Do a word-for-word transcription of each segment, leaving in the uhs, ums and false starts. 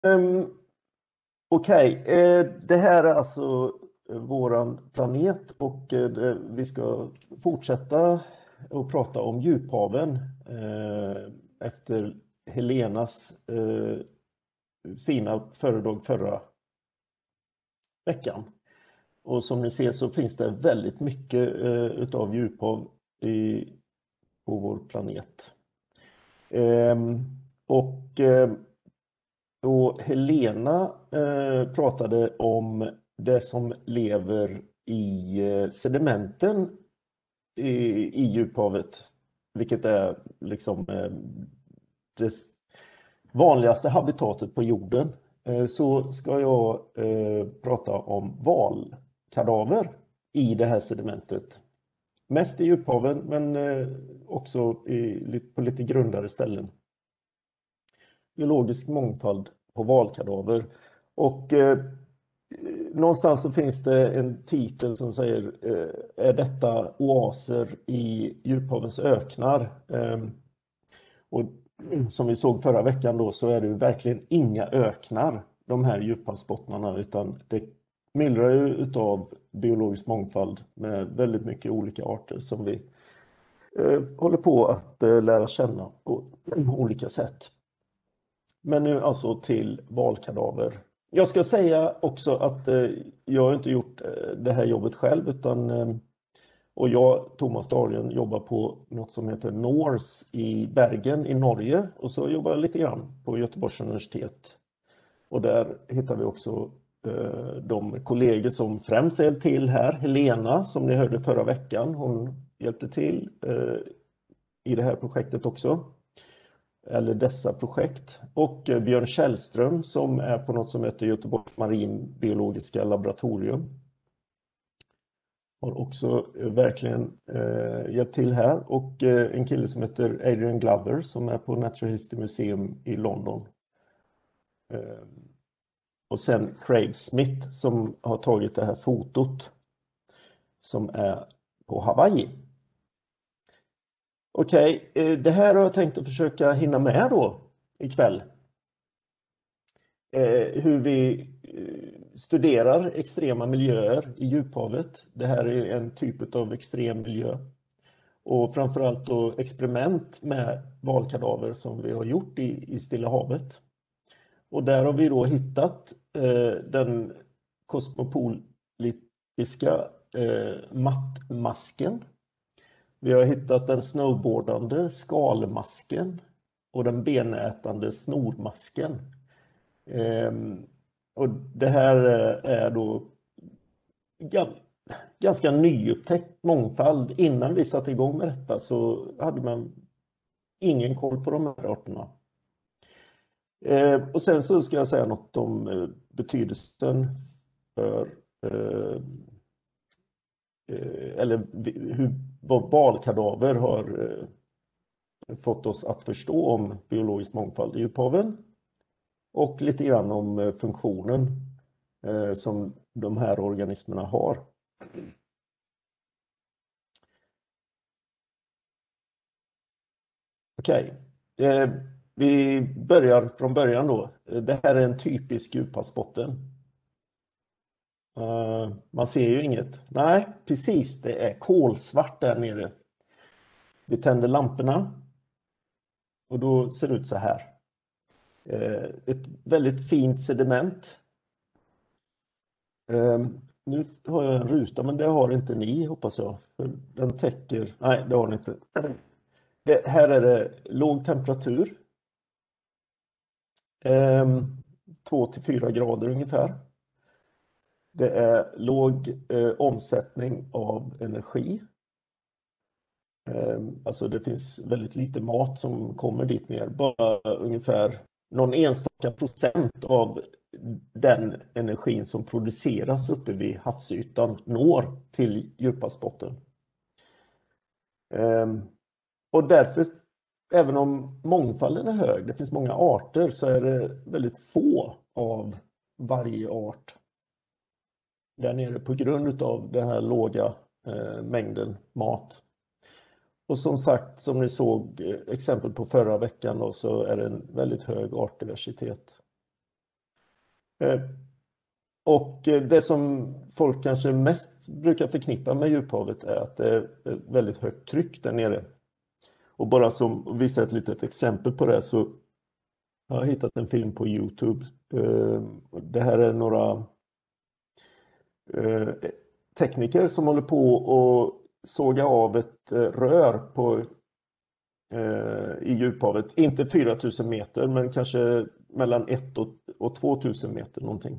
Um, Okej, okay. eh, det här är alltså eh, våran planet och eh, det, vi ska fortsätta att prata om djuphaven eh, efter Helenas eh, fina föredrag förra veckan. Och som ni ser så finns det väldigt mycket eh, utav djuphav i, på vår planet. Eh, och eh, Och Helena eh, pratade om det som lever i eh, sedimenten i, i djuphavet, vilket är liksom eh, det vanligaste habitatet på jorden. Eh, så ska jag eh, prata om valkadaver i det här sedimentet. Mest i djuphaven, men eh, också i, på lite grundare ställen. Biologisk mångfald på valkadaver. Och eh, någonstans så finns det en titel som säger eh, är detta oaser i djuphavens öknar? Eh, och som vi såg förra veckan då så är det verkligen inga öknar, de här djuphavsbottnarna, utan det myllrar ju utav biologisk mångfald med väldigt mycket olika arter som vi eh, håller på att eh, lära känna på olika sätt. Men nu alltså till valkadaver. Jag ska säga också att eh, jag har inte gjort eh, det här jobbet själv, utan eh, och jag, Thomas Dahlgren, jobbar på något som heter Norse i Bergen i Norge, och så jobbar jag lite grann på Göteborgs universitet. Och där hittar vi också eh, de kollegor som främst hjälpt till här. Helena, som ni hörde förra veckan, hon hjälpte till eh, i det här projektet också. Eller dessa projekt. Och Björn Källström som är på något som heter Göteborgs marinbiologiska laboratorium. Har också verkligen eh, hjälpt till här. Och eh, en kille som heter Adrian Glover som är på Natural History Museum i London. Eh, och sen Craig Smith som har tagit det här fotot. Som är på Hawaii. Okej, okay, det här har jag tänkt att försöka hinna med då ikväll. Eh, hur vi studerar extrema miljöer i djuphavet. Det här är en typ av extrem miljö. Och framförallt då experiment med valkadaver som vi har gjort i, i Stilla havet. Och där har vi då hittat eh, den kosmopolitiska eh, mattmasken. Vi har hittat den snowboardande skalmasken och den benätande snormasken. Ehm, och det här är då ganska nyupptäckt mångfald. Innan vi satte igång med detta så hade man ingen koll på de här arterna. Ehm, och sen så ska jag säga något om betydelsen för eller hur, vad valkadaver har eh, fått oss att förstå om biologisk mångfald i djuphaven. Och lite grann om eh, funktionen eh, som de här organismerna har. Okej, okay. eh, vi börjar från början då. Det här är en typisk djuphavsbotten. Uh, man ser ju inget. Nej, precis. Det är kolsvart där nere. Vi tänder lamporna. Och då ser det ut så här. Uh, ett väldigt fint sediment. Uh, nu har jag en ruta, men det har inte ni, hoppas jag. För den täcker... Nej, det har ni inte. Det, här är det låg temperatur. Um, två till fyra grader ungefär. Det är låg eh, omsättning av energi. Eh, alltså det finns väldigt lite mat som kommer dit ner. Bara ungefär någon enstaka procent av den energin som produceras uppe vid havsytan når till djuphavsbotten. Eh, och därför, även om mångfalden är hög, det finns många arter, så är det väldigt få av varje art där nere på grund av den här låga eh, mängden mat. Och som sagt, som ni såg eh, exempel på förra veckan då, så är det en väldigt hög artdiversitet. Och det som folk kanske mest brukar förknippa med djuphavet är att det är ett väldigt högt tryck där nere. Och bara som visa ett litet exempel på det, så jag har hittat en film på YouTube. Det här är några tekniker som håller på att såga av ett rör på, i djuphavet. Inte fyra tusen meter, men kanske mellan ett och två tusen meter någonting.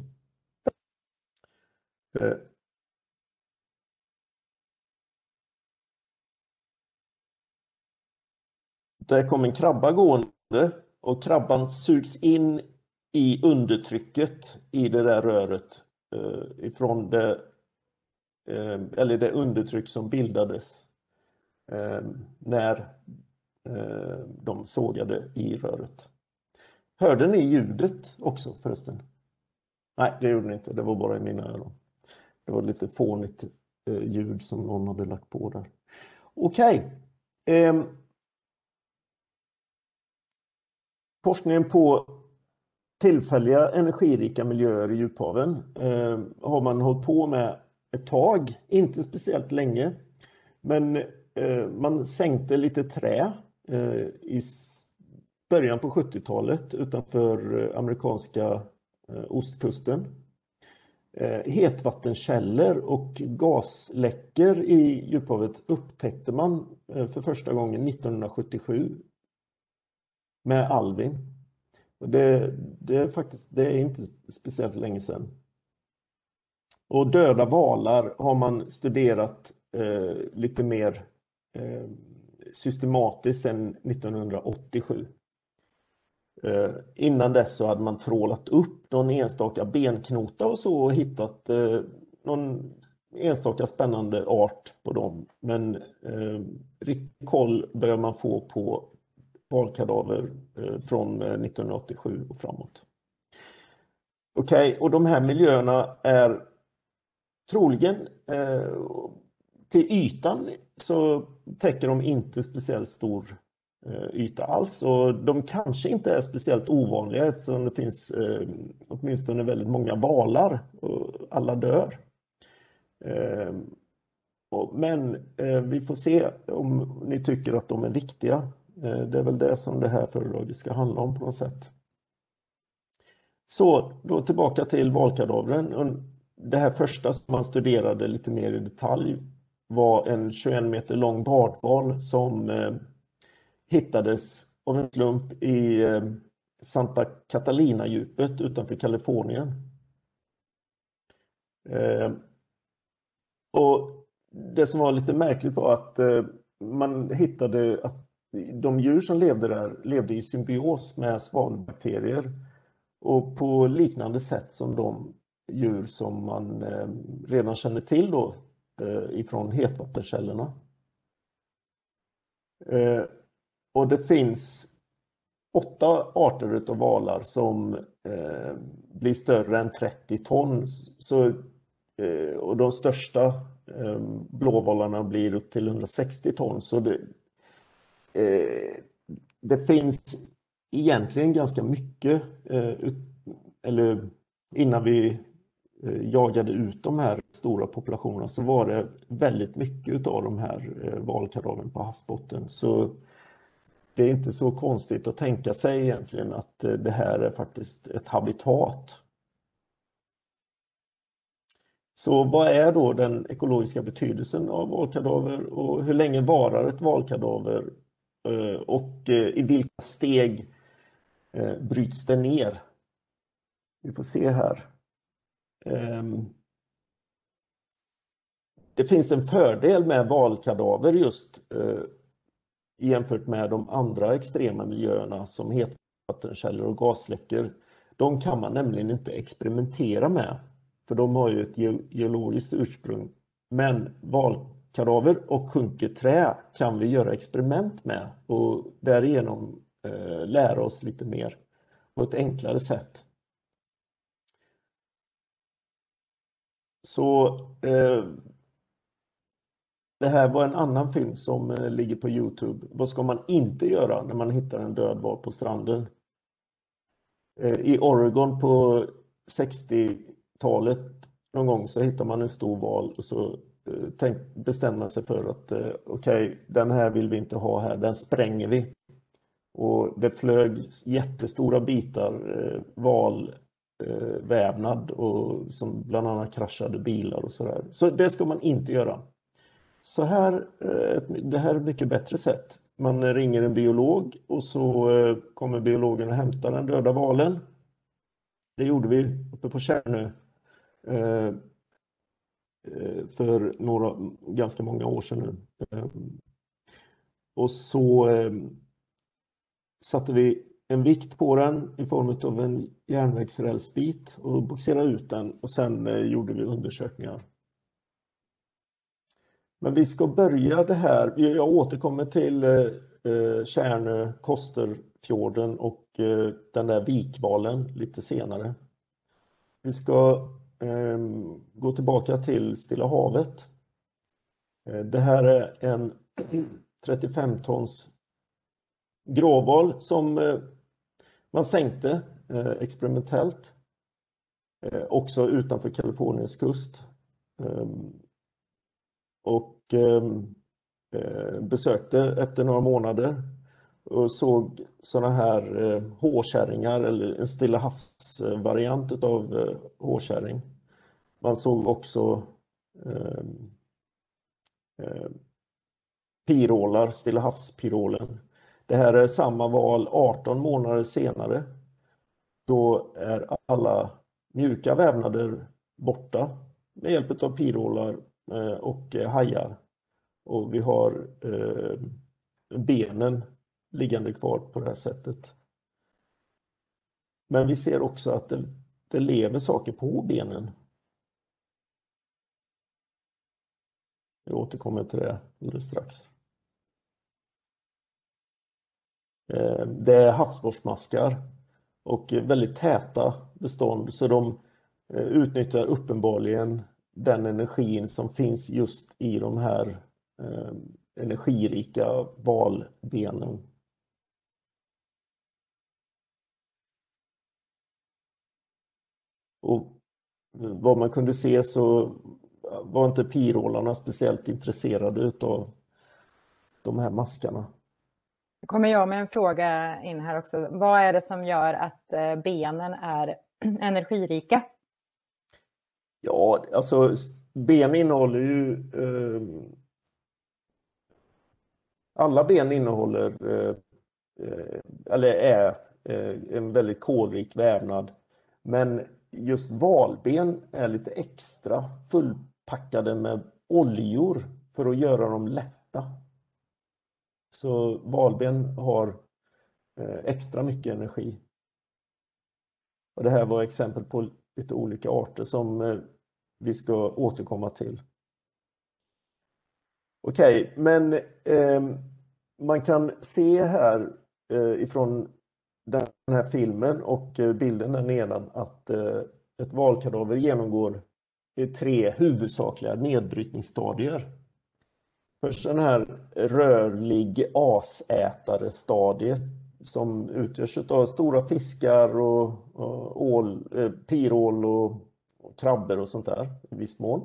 Där kom en krabba gående och krabban sugs in i undertrycket i det där röret eh, ifrån det, eh, eller det undertryck som bildades eh, när eh, de sågade i röret. Hörde ni ljudet också förresten? Nej, det gjorde ni inte. Det var bara i mina öron. Det var lite fånigt eh, ljud som någon hade lagt på där. Okej. Okay. Eh, forskningen på tillfälliga energirika miljöer i djuphaven eh, har man hållit på med ett tag, inte speciellt länge, men eh, man sänkte lite trä eh, i början på sjuttiotalet utanför eh, amerikanska eh, ostkusten. Eh, hetvattenkällor och gasläckor i djuphavet upptäckte man eh, för första gången nittonhundrasjuttiosju med Alvin. Det, det är faktiskt det är inte speciellt länge sedan. Och döda valar har man studerat eh, lite mer eh, systematiskt sedan nittonhundraåttiosju. Eh, innan dess så hade man trålat upp någon enstaka benknota och så och hittat eh, någon enstaka spännande art på dem. Men eh, riktig koll börjar man få på valkadaver eh, från nittonhundraåttiosju och framåt. Okej, okay, och de här miljöerna är troligen eh, till ytan så täcker de inte speciellt stor eh, yta alls, och de kanske inte är speciellt ovanliga eftersom det finns eh, åtminstone väldigt många valar och alla dör. Eh, och, men eh, vi får se om ni tycker att de är viktiga. Eh, det är väl det som det här föredraget ska handla om på något sätt. Så då tillbaka till valkadavren. Det här första som man studerade lite mer i detalj var en tjugoen meter lång bardval som eh, hittades av en slump i eh, Santa Catalina-djupet utanför Kalifornien. Eh, och det som var lite märkligt var att eh, man hittade att de djur som levde där levde i symbios med svavelbakterier och på liknande sätt som de djur som man eh, redan känner till då eh, ifrån hetvattenkällorna. Eh, och det finns åtta arter utav valar som eh, blir större än trettio ton. Så, eh, och de största eh, blåvalarna blir upp till hundrasextio ton. Så det, eh, det finns egentligen ganska mycket, eh, ut, eller innan vi jagade ut de här stora populationerna så var det väldigt mycket av de här valkadavren på havsbotten. Så det är inte så konstigt att tänka sig egentligen att det här är faktiskt ett habitat. Så vad är då den ekologiska betydelsen av valkadaver och hur länge varar ett valkadaver och i vilka steg bryts det ner? Vi får se här. Det finns en fördel med valkadaver just jämfört med de andra extrema miljöerna som hetvattenkällor och gasläckor. De kan man nämligen inte experimentera med, för de har ju ett geologiskt ursprung. Men valkadaver och sjunket trä kan vi göra experiment med och därigenom eh, lära oss lite mer på ett enklare sätt. Så eh, det här var en annan film som eh, ligger på YouTube. Vad ska man inte göra när man hittar en död val på stranden? Eh, I Oregon på sextiotalet någon gång så hittar man en stor val och så eh, tänk, bestämmer man sig för att eh, okej, okay, den här vill vi inte ha här, den spränger vi. Och det flög jättestora bitar eh, valvävnad eh, och som bland annat kraschade bilar och sådär. Så det ska man inte göra. Så här, eh, det här är ett mycket bättre sätt. Man ringer en biolog och så eh, kommer biologen och hämtar den döda valen. Det gjorde vi uppe på Tjärnö eh, för några, ganska många år sedan nu. Eh, och så eh, satte vi en vikt på den i form av en järnvägsrälsbit och boxerade ut den och sen eh, gjorde vi undersökningar. Men vi ska börja det här, jag återkommer till eh, Tjärnö, Kosterfjorden och eh, den där vikvalen lite senare. Vi ska eh, gå tillbaka till Stilla havet. Eh, det här är en trettiofem tons gråval som eh, man sänkte eh, experimentellt. Eh, också utanför Kaliforniens kust. Eh, och eh, besökte efter några månader och såg sådana här eh, hårkärringar eller en Stilla havsvariant av eh, hårkärring. Man såg också eh, eh, pirålar, Stilla havspirålen. Det här är samma val arton månader senare. Då är alla mjuka vävnader borta med hjälp av pirålar eh, och hajar. Och vi har eh, benen liggande kvar på det här sättet. Men vi ser också att det, det lever saker på benen. Jag återkommer till det alldeles strax. Eh, det är havsborrsmaskar och väldigt täta bestånd, så de eh, utnyttjar uppenbarligen den energin som finns just i de här eh, energirika valbenen. Och vad man kunde se så var inte pirålarna speciellt intresserade av de här maskarna. Nu kommer jag med en fråga in här också. Vad är det som gör att benen är energirika? Ja, alltså ben innehåller ju... Eh, alla ben innehåller, eh, eller är eh, en väldigt kolrik vävnad. Men just valben är lite extra fullpackade med oljor för att göra dem lätta. Så valben har eh, extra mycket energi. Och det här var exempel på lite olika arter som eh, vi ska återkomma till. Okej, okay, men eh, man kan se här eh, ifrån den här filmen och eh, bilden där nedan att eh, ett valkadaver genomgår tre huvudsakliga nedbrytningsstadier. Först den här rörlig asätare stadiet som utgörs av stora fiskar och, och ål, eh, pirål och, och krabbor och sånt där i viss mån.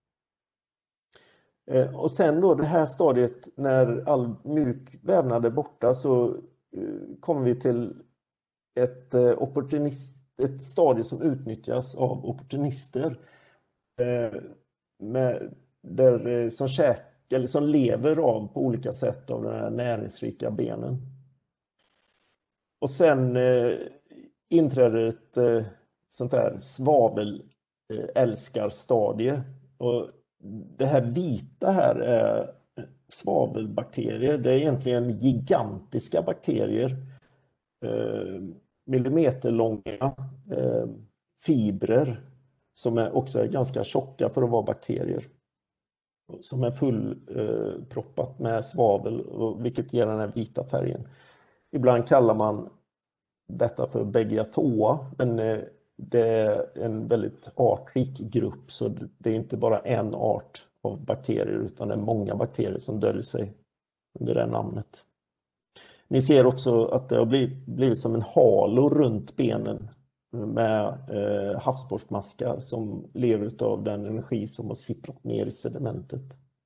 Eh, och sen då det här stadiet när all mjuk vävnad är borta så eh, kommer vi till ett, eh, opportunist, ett stadie som utnyttjas av opportunister eh, med, där, eh, som käkar eller som lever av på olika sätt av de här näringsrika benen. Och sen eh, inträder ett eh, sånt här svavelälskarstadie. Och det här vita här är svavelbakterier. Det är egentligen gigantiska bakterier. Eh, millimeterlånga eh, fibrer som är också är ganska tjocka för att vara bakterier. Som är fullproppat eh, med svavel, och, vilket ger den här vita färgen. Ibland kallar man detta för Beggiatoa, men eh, det är en väldigt artrik grupp, så det är inte bara en art av bakterier utan det är många bakterier som döljer sig under det namnet. Ni ser också att det har blivit, blivit som en halo runt benen med eh, havsborstmaskar som lever av den energi som har sipprat ner i sedimentet.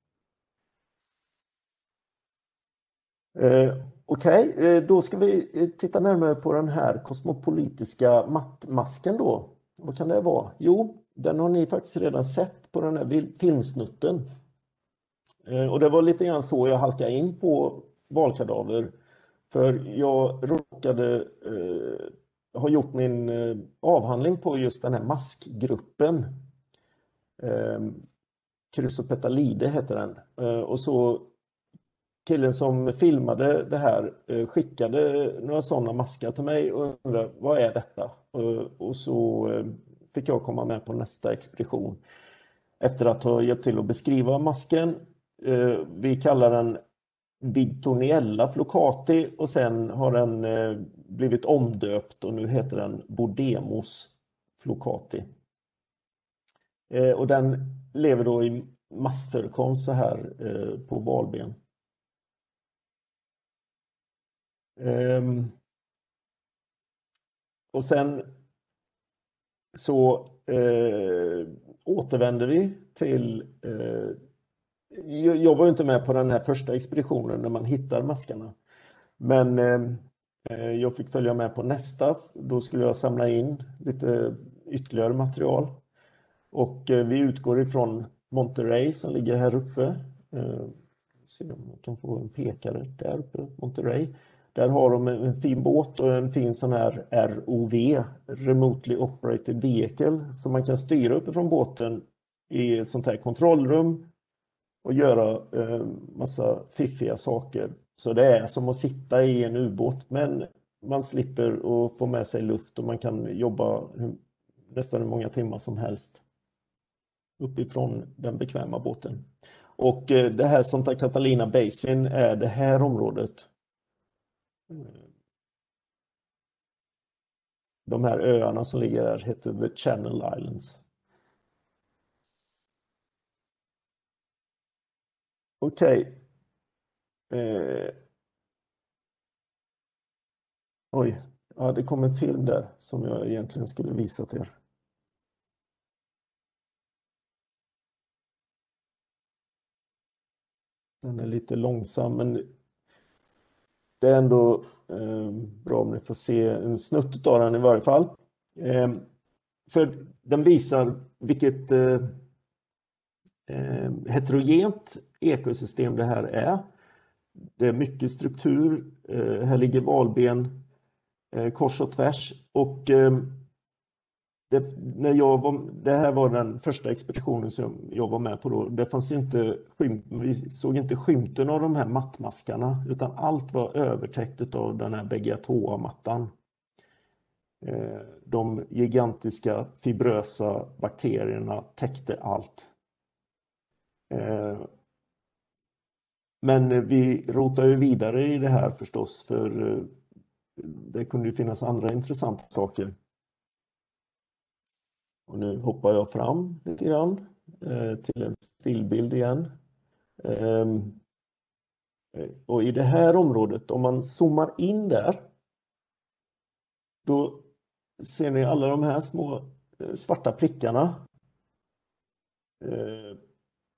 Eh, Okej, okay. eh, då ska vi titta närmare på den här kosmopolitiska mattmasken då. Vad kan det vara? Jo, den har ni faktiskt redan sett på den här filmsnutten. Eh, och det var lite grann så jag halkade in på valkadaver. För jag råkade eh, ha gjort min eh, avhandling på just den här maskgruppen. Eh, Chrysopetalide heter den. Eh, och så killen som filmade det här eh, skickade några sådana maskar till mig och undrade, vad är detta? Eh, och så eh, fick jag komma med på nästa expedition. Efter att ha hjälpt till att beskriva masken. Eh, vi kallar den Vidtorniella flocati och sen har den eh, blivit omdöpt och nu heter den Bodemos flocati. Eh, och den lever då i massförekomst så här eh, på valben. Um, och sen så eh, återvänder vi till eh, jag, jag var inte med på den här första expeditionen när man hittar maskarna, men eh, jag fick följa med på nästa. Då skulle jag samla in lite ytterligare material och eh, vi utgår ifrån Monterey som ligger här uppe. eh, se om man kan få en pekare där uppe, Monterey. Där har de en fin båt och en fin sån här R O V, Remotely Operated Vehicle, som man kan styra uppifrån båten i ett sånt här kontrollrum och göra eh, massa fiffiga saker. Så det är som att sitta i en ubåt, men man slipper att få med sig luft och man kan jobba nästan hur många timmar som helst uppifrån den bekväma båten. Och eh, det här Santa Catalina Basin är det här området. De här öarna som ligger där heter The Channel Islands. Okej. Okay. Eh. Oj, ja, det kom en film där som jag egentligen skulle visa till er. Den är lite långsam, men det är ändå eh, bra om ni får se en snutt av den i varje fall. Eh, för den visar vilket eh, eh, heterogent ekosystem det här är. Det är mycket struktur. Eh, här ligger valben eh, kors och tvärs. Och eh, det, när jag var, det här var den första expeditionen som jag var med på då. Det fanns inte skymt, vi såg inte skymten av de här mattmaskarna, utan allt var övertäckt av den här Beggiatoa-mattan. Eh, de gigantiska fibrösa bakterierna täckte allt. Eh, men vi rotar ju vidare i det här förstås, för eh, det kunde ju finnas andra intressanta saker. Och nu hoppar jag fram lite grann eh, till en stillbild igen. Eh, och i det här området, om man zoomar in där, då ser ni alla de här små eh, svarta prickarna. Eh,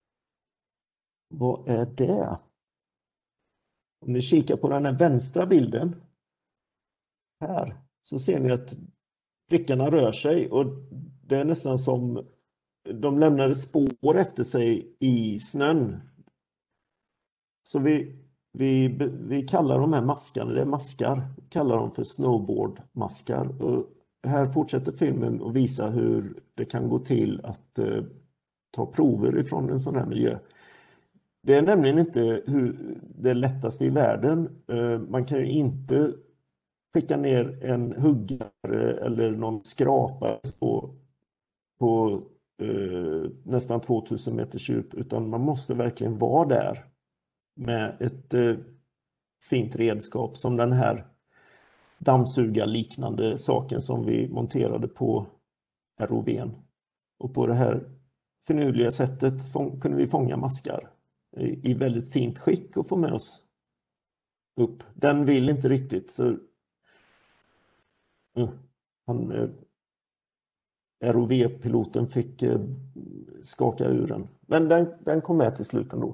vad är det? Om ni kikar på den här vänstra bilden här, så ser ni att prickarna rör sig och det är nästan som de lämnade spår efter sig i snön. Så vi, vi, vi kallar de här maskarna, det är maskar, vi kallar dem för snowboardmaskar. Och här fortsätter filmen och visa hur det kan gå till att eh, ta prover ifrån en sån här miljö. Det är nämligen inte hur det lättaste i världen. Eh, man kan ju inte skicka ner en huggare eller någon skrapa på, på eh, nästan tvåtusen meters djup, utan man måste verkligen vara där med ett eh, fint redskap som den här dammsugarliknande saken som vi monterade på R O V:n. Och på det här finurliga sättet kunde vi fånga maskar i, i väldigt fint skick och få med oss upp. Den vill inte riktigt, så uh, han uh, R O V-piloten fick eh, skaka ur den. Men den, den kom med till slut ändå.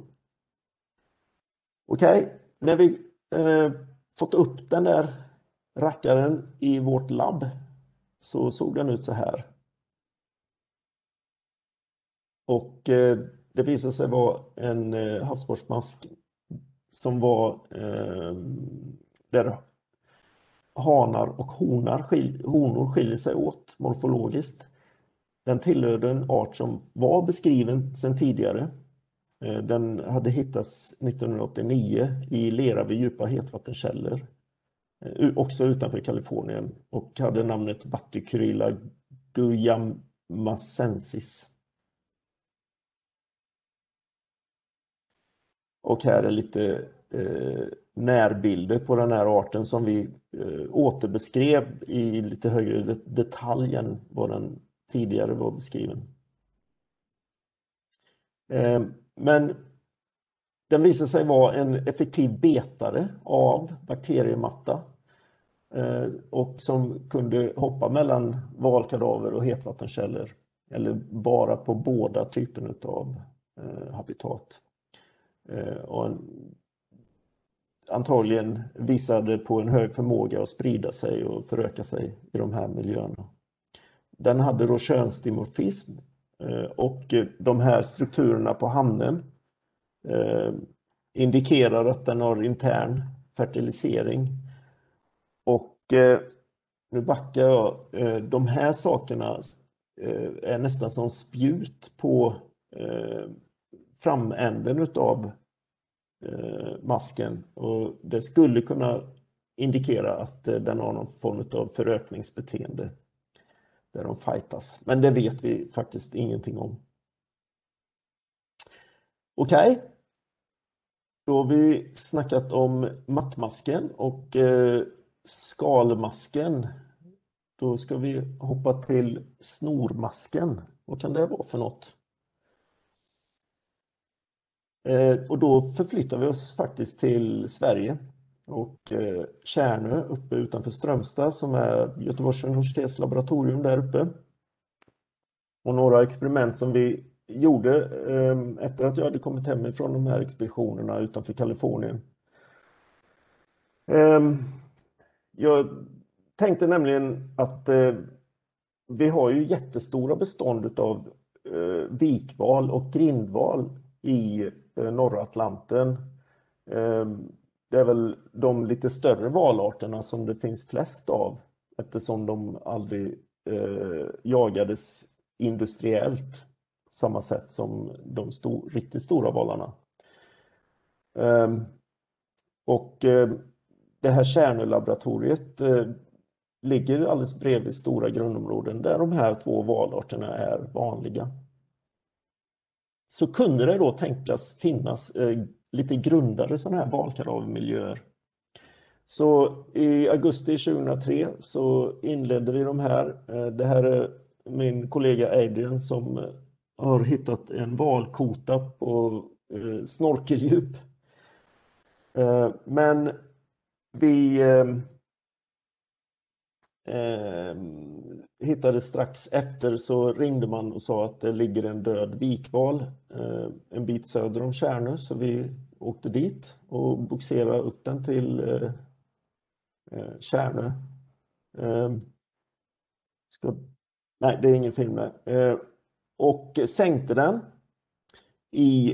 Okej, okay. När vi eh, fått upp den där rackaren i vårt labb så såg den ut så här. Och eh, det visade sig vara en eh, havsborrsmask som var eh, där hanar och honar skil, honor skiljer sig åt morfologiskt. Den tillhörde en art som var beskriven sedan tidigare. Eh, den hade hittats nittonhundraåttionio i lera vid djupa hetvattenkällor. Eh, också utanför Kalifornien och hade namnet Bathycrylla guyamacensis. Och här är lite eh, närbilder på den här arten som vi eh, återbeskrev i lite högre detalj än vad den tidigare var beskriven. Eh, men den visar sig vara en effektiv betare av bakteriematta eh, och som kunde hoppa mellan valkadaver och hetvattenkällor eller vara på båda typerna av eh, habitat. Och en, antagligen visade på en hög förmåga att sprida sig och föröka sig i de här miljöerna. Den hade då könsdimorfism och de här strukturerna på hamnen eh, indikerar att den har intern fertilisering. Och eh, nu backar jag, eh, de här sakerna eh, är nästan som spjut på eh, framänden utav eh, masken och det skulle kunna indikera att eh, den har någon form av förökningsbeteende där de fightas. Men det vet vi faktiskt ingenting om. Okej. Okay. Då har vi snackat om mattmasken och eh, skalmasken. Då ska vi hoppa till snormasken. Vad kan det vara för något? Eh, och då förflyttar vi oss faktiskt till Sverige och eh, Tjärnö uppe utanför Strömstad som är Göteborgs universitets laboratorium där uppe. Och några experiment som vi gjorde eh, efter att jag hade kommit hem ifrån de här expeditionerna utanför Kalifornien. Eh, jag tänkte nämligen att eh, vi har ju jättestora bestånd av eh, vikval och grindval i eh, norra Atlanten. Eh, det är väl de lite större valarterna som det finns flest av eftersom de aldrig eh, jagades industriellt på samma sätt som de stor, riktigt stora valarna. Eh, och eh, det här Tjärnö-laboratoriet eh, ligger alldeles bredvid stora grundområden där de här två valarterna är vanliga. Så kunde det då tänkas finnas eh, lite grundare sådana här valkadavermiljöer. Så i augusti tjugohundratre så inledde vi de här. Eh, det här är min kollega Adrian som eh, har hittat en valkota på eh, snorkeldjup. Eh, men vi eh, eh, hittade strax efter så ringde man och sa att det ligger en död vikval eh, en bit söder om Tjärnö, så vi åkte dit och boxerade upp den till eh, eh, Tjärnö. Eh, ska, nej, det är ingen film där. Eh, och sänkte den i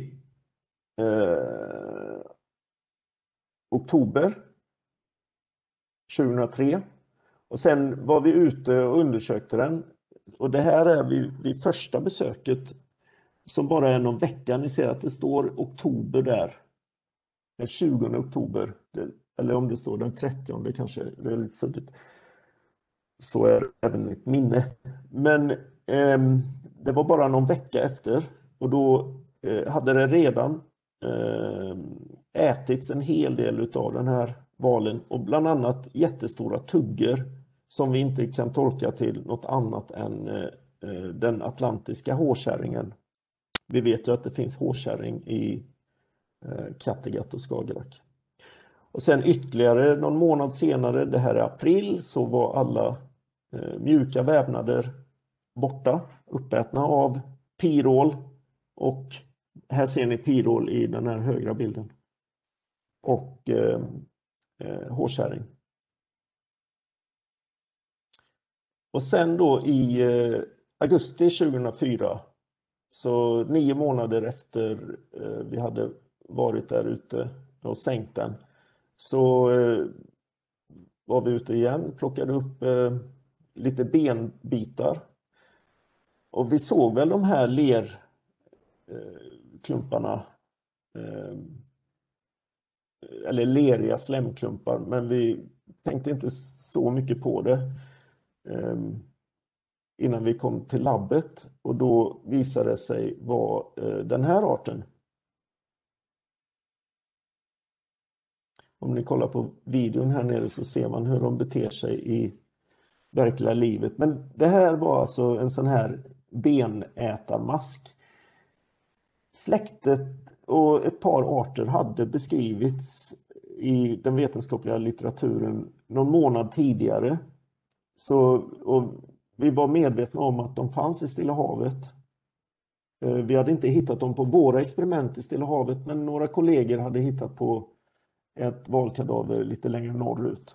eh, oktober tjugohundratre. Och sen var vi ute och undersökte den. Och det här är vid, vid första besöket som bara är någon vecka. Ni ser att det står oktober där. Den tjugonde oktober. Eller om det står den trettionde kanske. Det är lite suddigt. Så är det även mitt minne. Men eh, det var bara någon vecka efter. Och då eh, hade det redan eh, ätits en hel del av den här valen. Och bland annat jättestora tuggor som vi inte kan tolka till något annat än eh, den atlantiska hårkärringen. Vi vet ju att det finns hårkärring i eh, Kattegatt och Skagerrak. Och sen ytterligare någon månad senare, det här är april, så var alla eh, mjuka vävnader borta, uppätna av pirol, och här ser ni pirol i den här högra bilden. Och eh, eh, hårkärring. Och sen då i eh, augusti tjugohundrafyra, så nio månader efter eh, vi hade varit där ute och sänkt den, så eh, var vi ute igen, plockade upp eh, lite benbitar. Och vi såg väl de här lerklumparna, eh, eller leriga slemklumpar, men vi tänkte inte så mycket på det eh, innan vi kom till labbet. Och då visade det sig vara eh, den här arten. Om ni kollar på videon här nere så ser man hur de beter sig i verkliga livet. Men det här var alltså en sån här benätarmask. Släktet och ett par arter hade beskrivits i den vetenskapliga litteraturen någon månad tidigare. Så, och vi var medvetna om att de fanns i Stilla havet. Vi hade inte hittat dem på våra experiment i Stilla havet, men några kollegor hade hittat på ett valkadaver lite längre norrut.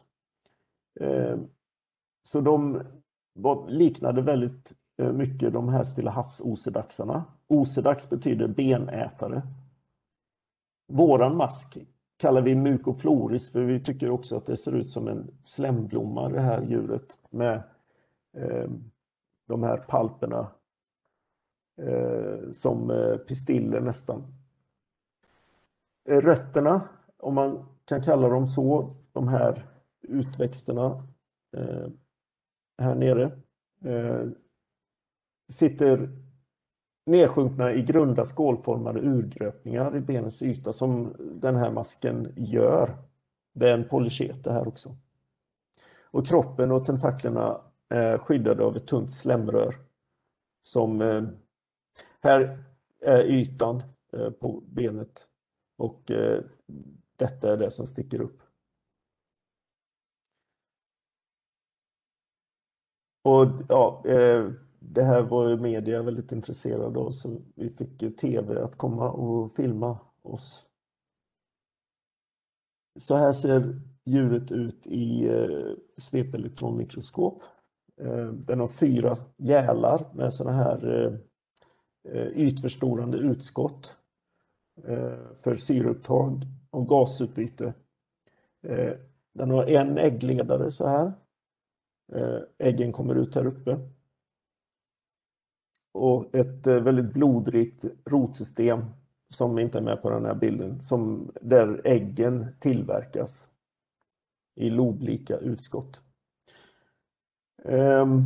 Så de var, liknade väldigt mycket de här Stilla havs-osedaxarna. Osedax betyder benätare. Våran mask kallar vi Mucofloris, för vi tycker också att det ser ut som en slemblomma, det här djuret, med eh, de här palperna eh, som eh, pistiller nästan. Eh, rötterna, om man kan kalla dem så, de här utväxterna eh, här nere, eh, sitter nedsjunkna i grunda skålformade urgröpningar i benens yta som den här masken gör. Det är en polychet det här också. Och kroppen och tentaklerna är skyddade av ett tunt slemrör. Som eh, här är ytan eh, på benet. Och eh, detta är det som sticker upp. Och ja, eh, det här var ju media väldigt intresserade av, så vi fick tv att komma och filma oss. Så här ser djuret ut i eh, svepelektronmikroskop. Eh, den har fyra gälar med sådana här eh, ytförstorande utskott eh, för syreupptag och gasutbyte. Eh, den har en äggledare så här. Eh, äggen kommer ut här uppe. Och ett väldigt blodrikt rotsystem som inte är med på den här bilden, som där äggen tillverkas i loblika utskott. Um,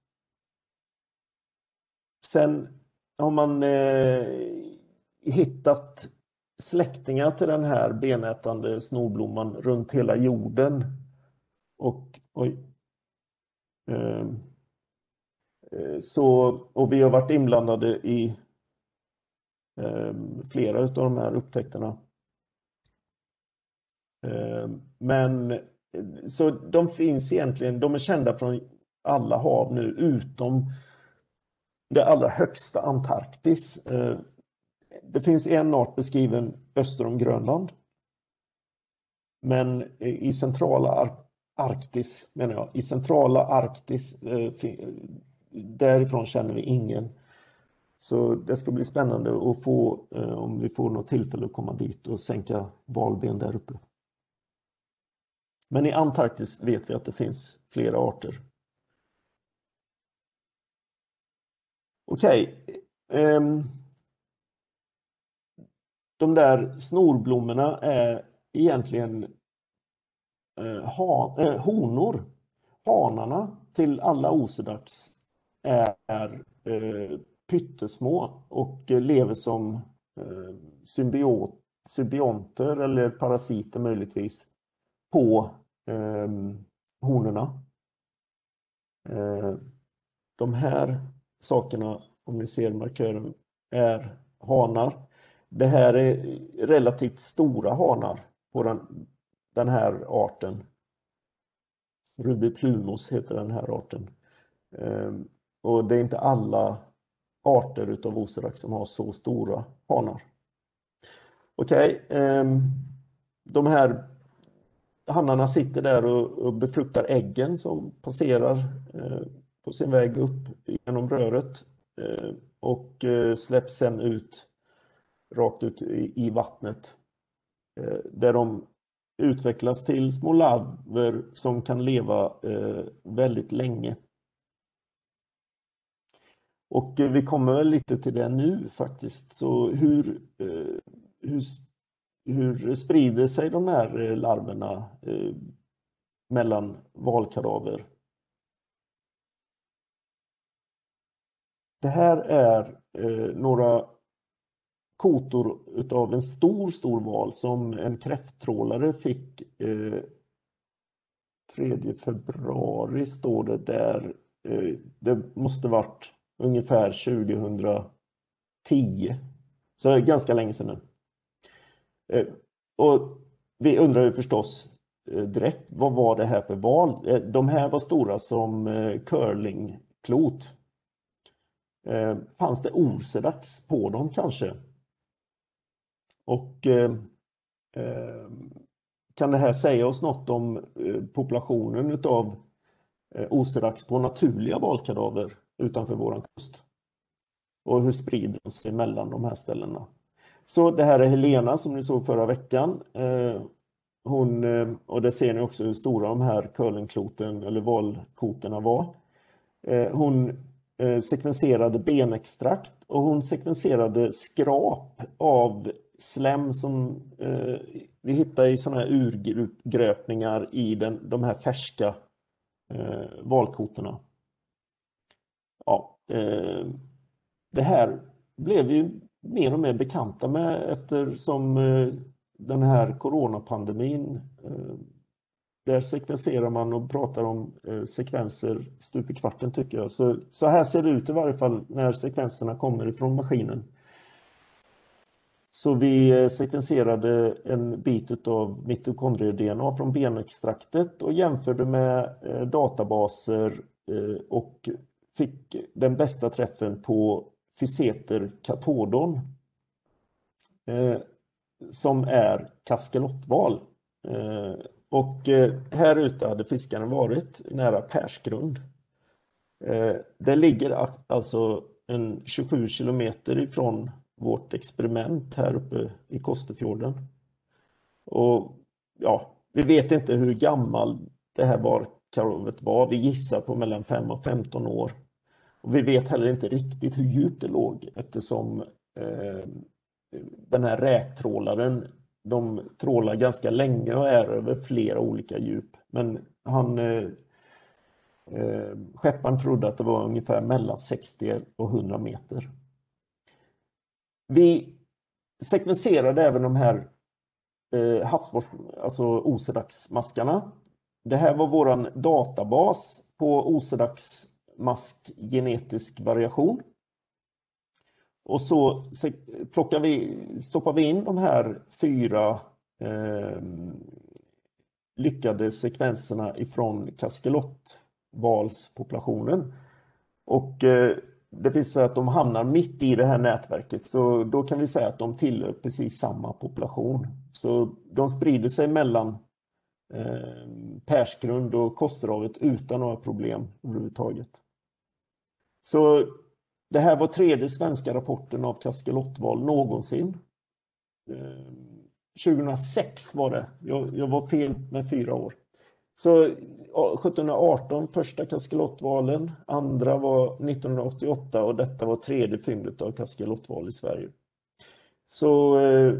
sen har man eh, hittat släktingar till den här benätande snorblomman runt hela jorden. Och oj. Um, Så, och vi har varit inblandade i eh, flera av de här upptäckterna. Eh, men så de finns egentligen, de är kända från alla hav nu utom det allra högsta Antarktis. Eh, det finns en art beskriven öster om Grönland. Men i centrala Arktis, menar jag, i centrala Arktis eh, därifrån känner vi ingen. Så det ska bli spännande att få, eh, om vi får något tillfälle att komma dit och sänka valben där uppe. Men i Antarktis vet vi att det finns flera arter. Okej. Okay. Um, de där snorblommorna är egentligen uh, ha, uh, honor. Hanarna till alla osedax är, är uh, pyttesmå och uh, lever som uh, symbiot, symbionter eller parasiter möjligtvis på uh, honorna. Uh, de här sakerna, om ni ser markören, är hanar. Det här är relativt stora hanar på den, den här arten. Rubiplumos heter den här arten. och det är inte alla arter utav osedax som har så stora hanar. Okej, okay, eh, de här hannarna sitter där och, och befruktar äggen som passerar eh, på sin väg upp genom röret eh, och eh, släpps sen ut rakt ut i, i vattnet eh, där de utvecklas till små larver som kan leva eh, väldigt länge. Och eh, vi kommer väl lite till det nu faktiskt. Så hur, eh, hur, hur sprider sig de här eh, larverna eh, mellan valkadaver? Det här är eh, några kotor utav en stor, stor val som en kräfttrålare fick eh, tredje februari står det där. Eh, det måste varit ungefär tjugohundratio. Så det är ganska länge sedan nu. Eh, och vi undrar ju förstås eh, direkt, vad var det här för val? Eh, de här var stora som eh, curlingklot. Eh, fanns det osedax på dem kanske? Och eh, eh, kan det här säga oss något om eh, populationen utav eh, osedax på naturliga valkadaver utanför våran kust? Och hur sprider de sig mellan de här ställena? Så det här är Helena som ni såg förra veckan. Eh, hon, eh, och det ser ni också hur stora de här curlingkloten eller valkotorna var. Eh, hon eh, sekvenserade benextrakt och hon sekvenserade skrap av slem som eh, vi hittar i sådana här urgröpningar i den, de här färska eh, valkotorna. Ja, eh, det här blev vi mer och mer bekanta med eftersom eh, den här coronapandemin, eh, där sekvenserar man och pratar om eh, sekvenser stup i kvarten tycker jag. Så, så här ser det ut i varje fall när sekvenserna kommer ifrån maskinen. Så vi sekvenserade en bit av mitokondrie-D N A från benextraktet och jämförde med eh, databaser eh, och fick den bästa träffen på Physeter catodon eh, som är kaskelotval. Eh, och eh, här ute hade fiskaren varit nära Persgrund. Eh, det ligger alltså en tjugosju kilometer ifrån vårt experiment här uppe i Kosterfjorden. Och ja, vi vet inte hur gammal det här valkadavet var. Vi gissar på mellan fem och femton år. Och vi vet heller inte riktigt hur djupt det låg eftersom eh, den här räktrålaren, de trålar ganska länge och är över flera olika djup. Men han, eh, eh, skepparen trodde att det var ungefär mellan sextio och hundra meter. Vi sekvenserade även de här eh, havsborst, alltså osedaxmaskarna. Det här var våran databas på osedaxmask genetisk variation. Och så plockar vi, stoppar vi in de här fyra eh, lyckade sekvenserna ifrån kaskelotvalspopulationen. Och eh, det finns så att de hamnar mitt i det här nätverket, så då kan vi säga att de tillhör precis samma population. Så de sprider sig mellan eh, Persgrund och Kosterhavet utan några problem överhuvudtaget. Så det här var tredje svenska rapporten av kaskelotval någonsin. Eh, tjugohundrasex var det. Jag, jag var fel med fyra år. Så sjuttonhundraarton första kaskelotvalen, andra var nittonhundraåttioåtta och detta var tredje fyndet av kaskelotval i Sverige. Så eh,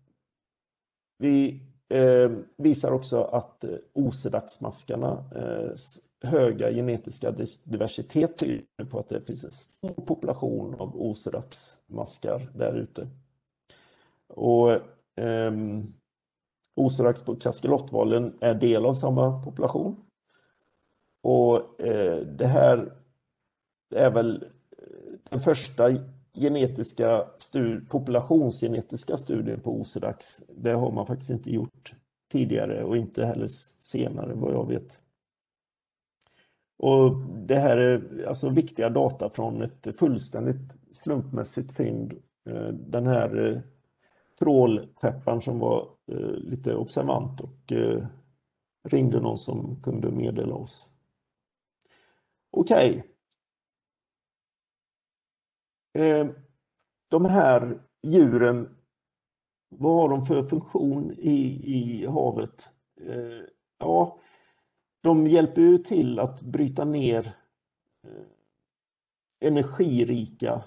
vi eh, visar också att eh, osedaxmaskarna eh, höga genetiska diversitet tyder på att det finns en stor population av osedaxmaskar där ute. Och eh, osedax på kaskelotvalen är del av samma population. Och eh, det här är väl den första genetiska stud- populationsgenetiska studien på osedax. Det har man faktiskt inte gjort tidigare och inte heller senare vad jag vet. Och det här är alltså viktiga data från ett fullständigt slumpmässigt fynd. Den här trålskepparen som var lite observant och ringde någon som kunde meddela oss. Okej. Okay. De här djuren, vad har de för funktion i, i havet? Ja, de hjälper ju till att bryta ner energirika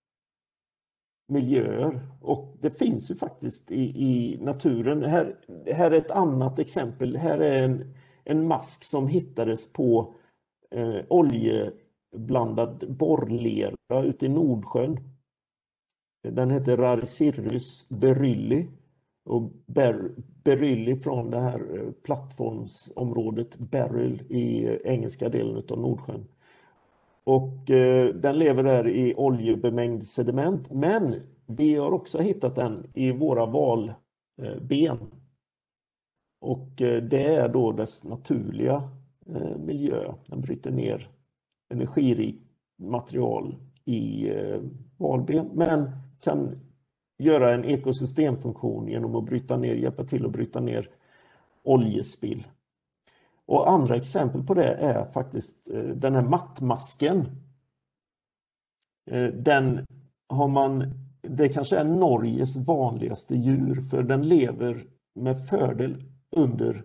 miljöer. Och det finns ju faktiskt i, i naturen. Här, här är ett annat exempel. Här är en, en mask som hittades på eh, oljeblandad borrlera ute i Nordsjön. Den heter Raricirrus berylli. Och ber, berylli från det här plattformsområdet Beryl i engelska delen av Nordsjön. Och eh, den lever där i oljebemängd sediment. Men vi har också hittat den i våra valben. Och eh, det är då dess naturliga eh, miljö. Den bryter ner energirikt material i eh, valben. Men kan göra en ekosystemfunktion genom att bryta ner, hjälpa till att bryta ner oljespill. Och andra exempel på det är faktiskt den här mattmasken. Den har man, det kanske är Norges vanligaste djur, för den lever med fördel under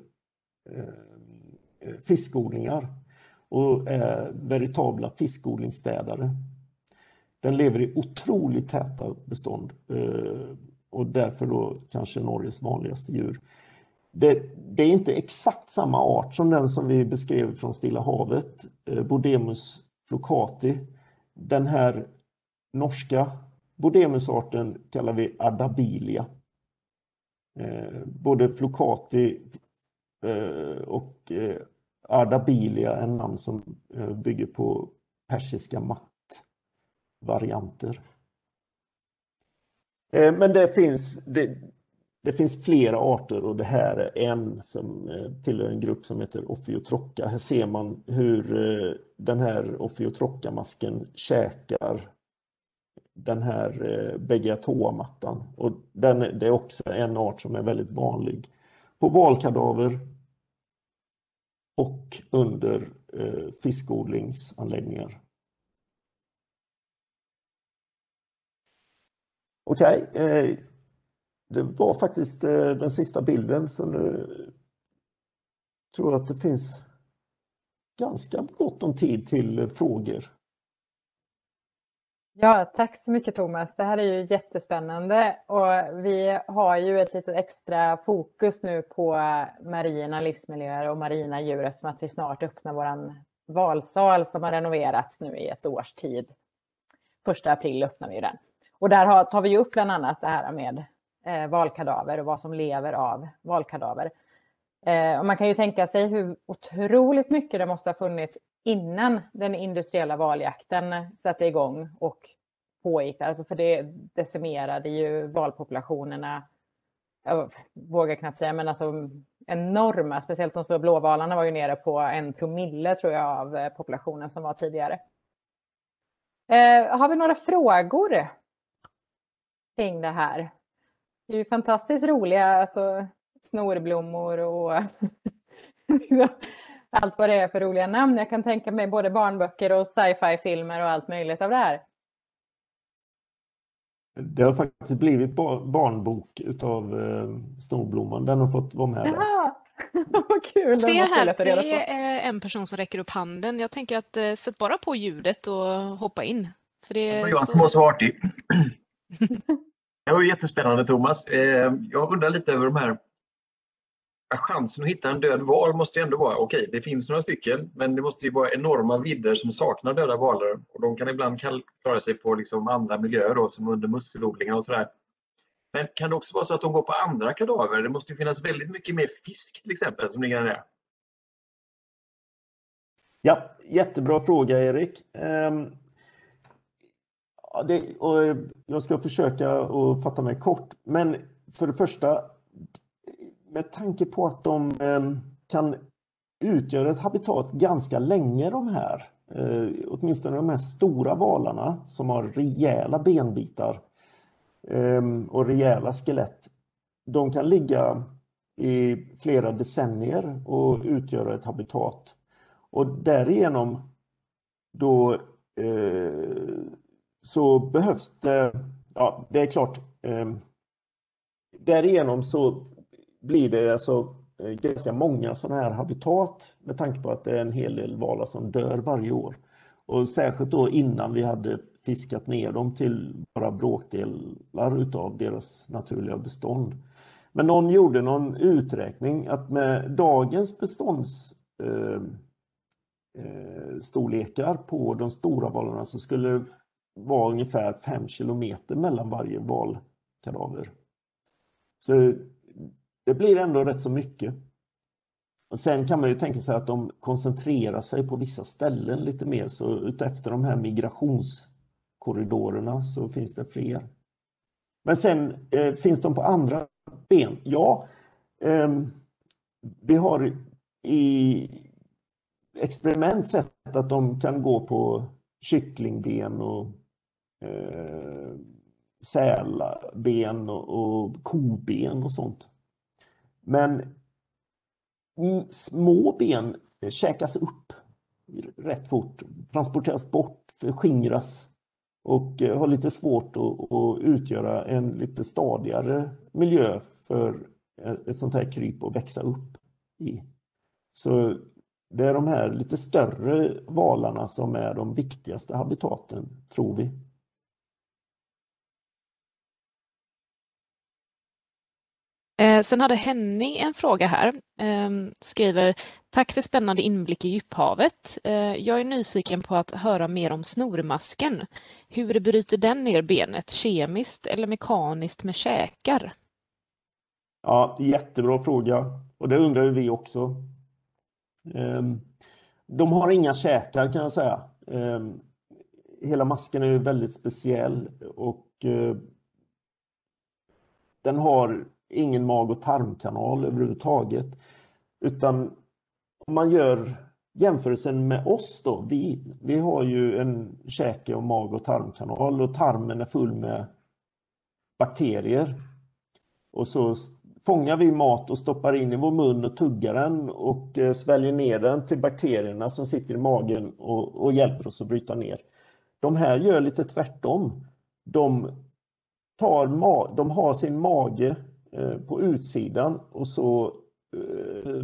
fiskodlingar och är veritabla fiskodlingsstädare. Den lever i otroligt täta bestånd och därför då kanske Norges vanligaste djur. Det, det är inte exakt samma art som den som vi beskrev från Stilla havet, Bodemus flocati. Den här norska Bodemusarten kallar vi Ardabilia. Både flocati och Ardabilia är namn som bygger på persiska mattvarianter. Men det finns, det, det finns flera arter och det här är en som tillhör en grupp som heter Ophiotrocca. Här ser man hur den här Ophiotrocca-masken käkar den här Beggiatoa-mattan. Och den, det är också en art som är väldigt vanlig på valkadaver och under eh, fiskodlingsanläggningar. Okej, okay, eh, det var faktiskt eh, den sista bilden, så nu tror jag att det finns ganska gott om tid till frågor. Ja, tack så mycket Thomas. Det här är ju jättespännande och vi har ju ett litet extra fokus nu på marina livsmiljöer och marina djur eftersom att vi snart öppnar våran valsal som har renoverats nu i ett års tid. Första april öppnar vi den. Och där har, tar vi ju upp bland annat det här med eh, valkadaver och vad som lever av valkadaver. Eh, och man kan ju tänka sig hur otroligt mycket det måste ha funnits innan den industriella valjakten satte igång och pågick. Alltså för det decimerade ju valpopulationerna, jag vågar knappt säga, men alltså enorma. Speciellt de stora blåvalarna var ju nere på en promille tror jag av populationen som var tidigare. Eh, har vi några frågor kring det här? Det är ju fantastiskt roliga alltså, snorblommor och allt vad det är för roliga namn. Jag kan tänka mig både barnböcker och sci-fi-filmer och allt möjligt av det här. Det har faktiskt blivit barnbok utav snorblomman. Den har fått vara med. Jaha, vad kul. Se här, det är en person som räcker upp handen. Jag tänker att sätt bara på ljudet och hoppa in. För det är jag som var så artig. Det var jättespännande Thomas. Jag undrar lite över de här chansen att hitta en död val måste ändå vara okej, okay, det finns några stycken, men det måste ju vara enorma vidder som saknar döda valar och de kan ibland klara sig på liksom andra miljöer då, som under musselodlingar och sådär. Men kan det också vara så att de går på andra kadaver? Det måste ju finnas väldigt mycket mer fisk till exempel som ligger där. Ja, jättebra fråga Erik. Um, ja, det, och jag ska försöka att fatta mig kort, men för det första med tanke på att de eh, kan utgör ett habitat ganska länge de här. Eh, åtminstone de här stora valarna som har rejäla benbitar eh, och rejäla skelett. De kan ligga i flera decennier och utgöra ett habitat. Och därigenom då eh, så behövs det, ja det är klart, eh, därigenom så blir det alltså ganska många sådana här habitat med tanke på att det är en hel del valar som dör varje år. Och särskilt då innan vi hade fiskat ner dem till bara bråkdelar utav deras naturliga bestånd. Men någon gjorde någon uträkning att med dagens bestånds eh, eh, storlekar på de stora valarna så skulle det vara ungefär fem kilometer mellan varje valkadaver. Så det blir ändå rätt så mycket. Och sen kan man ju tänka sig att de koncentrerar sig på vissa ställen lite mer. Så utefter de här migrationskorridorerna så finns det fler. Men sen eh, finns de på andra ben. Ja, eh, vi har i experiment sett att de kan gå på kycklingben och eh, sälben och, och koben och sånt. Men små ben käkas upp rätt fort, transporteras bort, skingras och har lite svårt att, att utgöra en lite stadigare miljö för ett sånt här kryp att växa upp i. Så det är de här lite större valarna som är de viktigaste habitaten, tror vi. Eh, sen hade Henning en fråga här. Eh, skriver, tack för spännande inblick i djuphavet. Eh, jag är nyfiken på att höra mer om snormasken. Hur bryter den ner benet? Kemiskt eller mekaniskt med käkar? Ja, jättebra fråga. Och det undrar vi också. Eh, de har inga käkar kan jag säga. Eh, hela masken är ju väldigt speciell och eh, den har ingen mag- och tarmkanal överhuvudtaget. Utan om man gör jämförelsen med oss då, vi, vi har ju en käke- och mag- och tarmkanal och tarmen är full med bakterier. Och så fångar vi mat och stoppar in i vår mun och tuggar den och sväljer ner den till bakterierna som sitter i magen och, och hjälper oss att bryta ner. De här gör lite tvärtom. De, tar ma- de har sin mage på utsidan och så eh,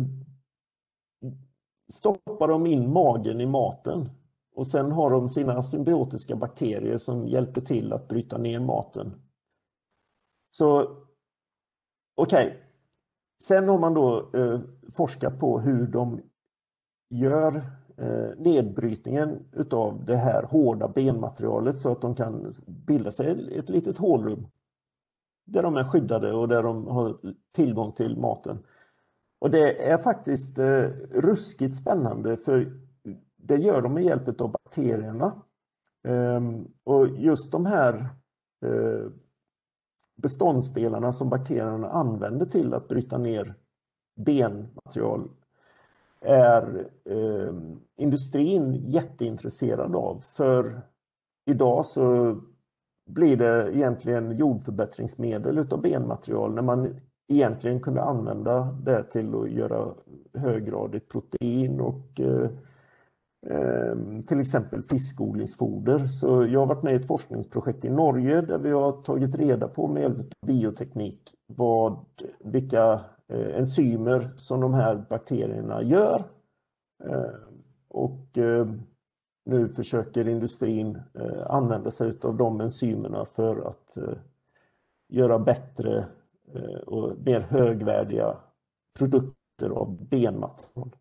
stoppar de in magen i maten och sen har de sina symbiotiska bakterier som hjälper till att bryta ner maten. Så okej, okay. Sen har man då eh, forskat på hur de gör eh, nedbrytningen utav det här hårda benmaterialet så att de kan bilda sig ett litet hålrum där de är skyddade och där de har tillgång till maten. Och det är faktiskt eh, ruskigt spännande för det gör de med hjälp av bakterierna. Ehm, och just de här eh, beståndsdelarna som bakterierna använder till att bryta ner benmaterial är eh, industrin jätteintresserad av. För idag så blir det egentligen jordförbättringsmedel utav benmaterial när man egentligen kunde använda det till att göra höggradigt protein och eh, eh, till exempel fiskodlingsfoder. Så jag har varit med i ett forskningsprojekt i Norge där vi har tagit reda på med hjälp av bioteknik vad, vilka eh, enzymer som de här bakterierna gör. Eh, och eh, nu försöker industrin eh, använda sig av de enzymerna för att eh, göra bättre eh, och mer högvärdiga produkter av benmaterial.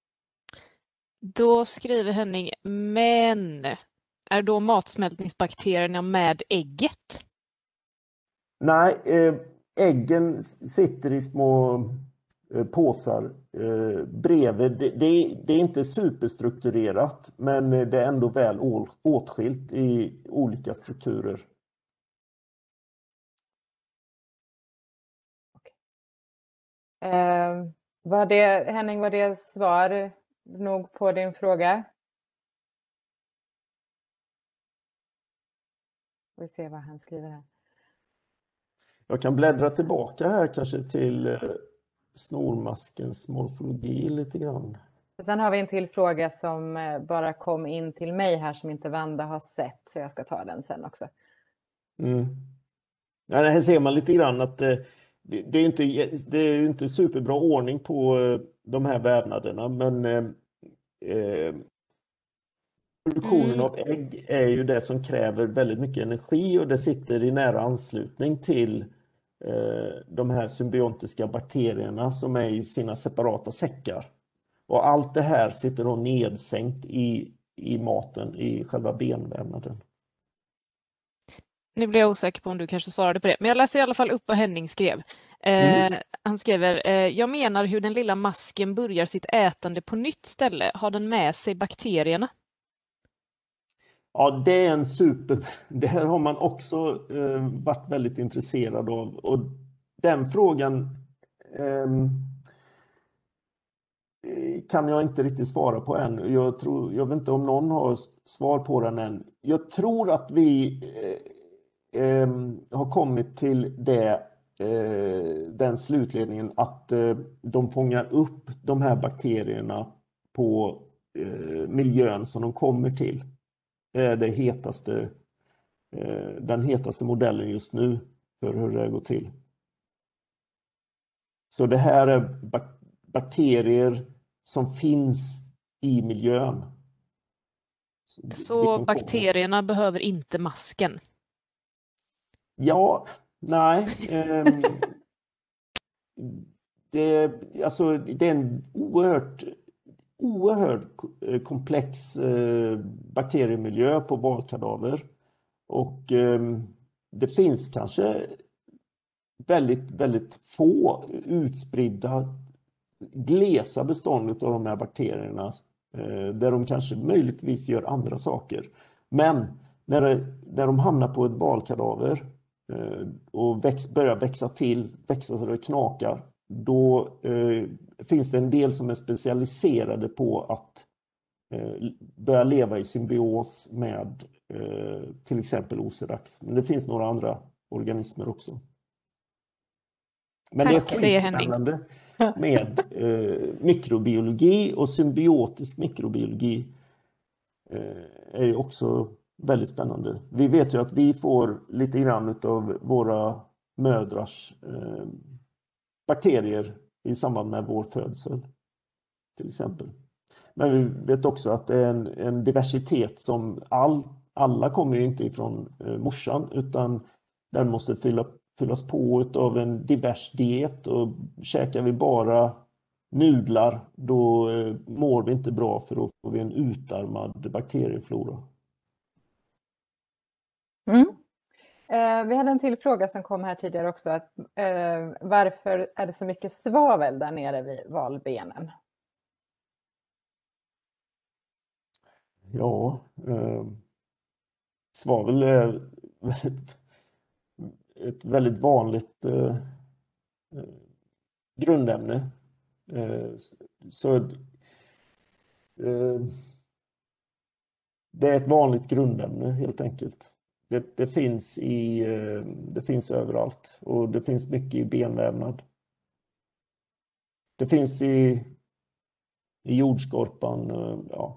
Då skriver Henning, men är då matsmältningsbakterierna med ägget? Nej, eh, äggen sitter i små eh, påsar eh, bredvid. Det, det, det är inte superstrukturerat, men det är ändå väl åtskilt i olika strukturer. Eh, Var det, Henning, var det svar nog på din fråga? Vi ser vad han skriver här. Jag kan bläddra tillbaka här kanske till eh, snormaskens morfologi lite grann. Sen har vi en till fråga som eh, bara kom in till mig här som inte Vanda har sett, så jag ska ta den sen också. Mm. Ja, här ser man lite grann att eh, det, det är inte, det är ju inte superbra ordning på eh, de här vävnaderna, men eh, eh, produktionen Mm. av ägg är ju det som kräver väldigt mycket energi, och det sitter i nära anslutning till eh, de här symbiontiska bakterierna som är i sina separata säckar. Och allt det här sitter då nedsänkt i, i maten, i själva benvävnaden. Nu blir jag osäker på om du kanske svarade på det, men jag läser i alla fall upp vad Henning skrev. Mm. Eh, han skriver, eh, jag menar hur den lilla masken börjar sitt ätande på nytt ställe. Har den med sig bakterierna? Ja, det är en super... Det här har man också eh, varit väldigt intresserad av. Och den frågan eh, kan jag inte riktigt svara på än. Jag, tror, jag vet inte om någon har svar på den än. Jag tror att vi eh, eh, har kommit till det, eh, den slutledningen att eh, de fångar upp de här bakterierna på eh, miljön som de kommer till. Det är det hetaste, eh, den hetaste modellen just nu för hur det går till. Så det här är bak- bakterier som finns i miljön. Så bakterierna behöver inte masken? Ja, nej. Eh, det, alltså, det är en oerhört, oerhört komplex eh, bakteriemiljö på valkadaver. Och eh, det finns kanske väldigt, väldigt få utspridda glesa bestånd av de här bakterierna eh, där de kanske möjligtvis gör andra saker. Men när, det, när de hamnar på ett valkadaver eh, och väx, börjar växa till, växa så det knakar, då eh, finns det en del som är specialiserade på att eh, börja leva i symbios med eh, till exempel Osedax. Men det finns några andra organismer också. Men Tack, det är säger Henning. skitspännande med eh, mikrobiologi, och symbiotisk mikrobiologi eh, är ju också väldigt spännande. Vi vet ju att vi får lite grann av våra mödrars eh, bakterier i samband med vår födsel till exempel. Men vi vet också att det är en, en diversitet som all, alla kommer ju inte ifrån eh, morsan, utan den måste fylla fyllas på av en divers diet, och käkar vi bara nudlar, då eh, mår vi inte bra, för då får vi en utarmad bakterieflora. Mm. Eh, vi hade en till fråga som kom här tidigare också. Att, eh, varför är det så mycket svavel där nere vid valbenen? Ja, eh, svavel är väldigt, ett väldigt vanligt eh, grundämne. Eh, så eh, det är ett vanligt grundämne helt enkelt. Det, det, finns i, eh, det finns överallt, och det finns mycket i benvävnad. Det finns i, i jordskorpan. eh, Ja.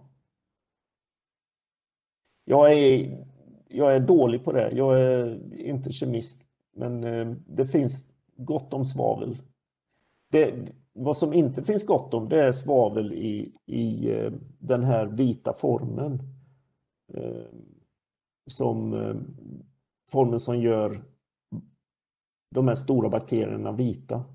Jag är, jag är dålig på det. Jag är inte kemist, men eh, det finns gott om svavel. Det, vad som inte finns gott om, det är svavel i, i eh, den här vita formen. Eh, som eh, formen som gör de här stora bakterierna vita.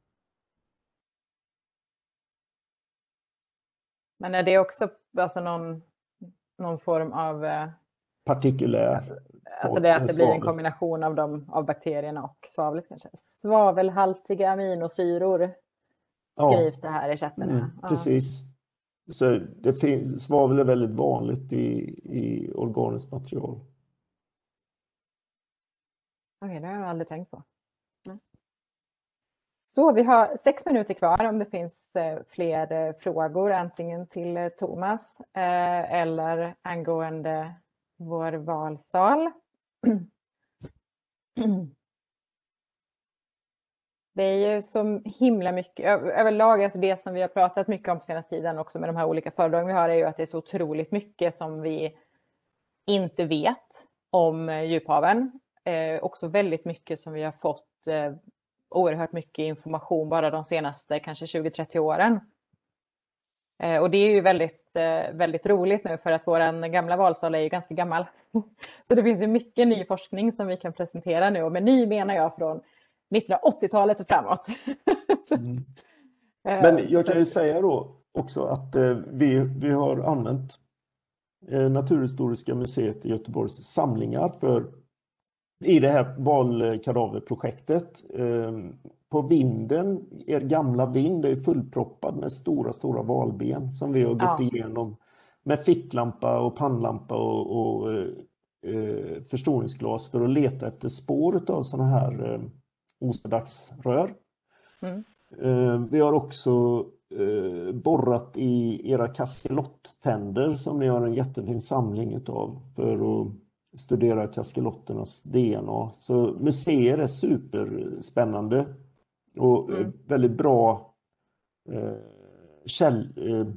Men är det också alltså någon, någon form av... Eh, Partikulär. alltså det att det blir en svavel. kombination av, dem, av bakterierna och svavlet kanske? Svavelhaltiga aminosyror skrivs det här i chatten. Mm, Ja. precis. Så det finns, svavel är väldigt vanligt i, i organiskt material. Okej, det har jag aldrig tänkt på. Så vi har sex minuter kvar om det finns fler frågor, antingen till Thomas eller angående vår valsal. Det är ju så himla mycket, överlag, alltså det som vi har pratat mycket om på senaste tiden också med de här olika föredragen vi har, är ju att det är så otroligt mycket som vi inte vet om djuphaven. Eh, också väldigt mycket som vi har fått eh, oerhört mycket information bara de senaste kanske tjugo till trettio åren. Eh, och det är ju väldigt, eh, väldigt roligt nu, för att vår gamla valsal är ju ganska gammal. Så det finns ju mycket ny forskning som vi kan presentera nu, och med ny menar jag från nittonhundraåttiotalet och framåt. Mm. Men jag kan ju säga då också att eh, vi, vi har använt eh, Naturhistoriska museet i Göteborgs samlingar för i det här valkadaverprojektet. Eh, på vinden, er gamla vind är fullproppad med stora, stora valben som vi har gått Ja. igenom med ficklampa och pannlampa och, och eh, förstoringsglas för att leta efter spåret av sådana här eh, osedagsrör. Mm. Eh, vi har också eh, borrat i era kaskelotttänder som ni har en jättefin samling utav för att studera kaskelotternas D N A. Så museer är superspännande och Mm. väldigt bra eh, käll, eh,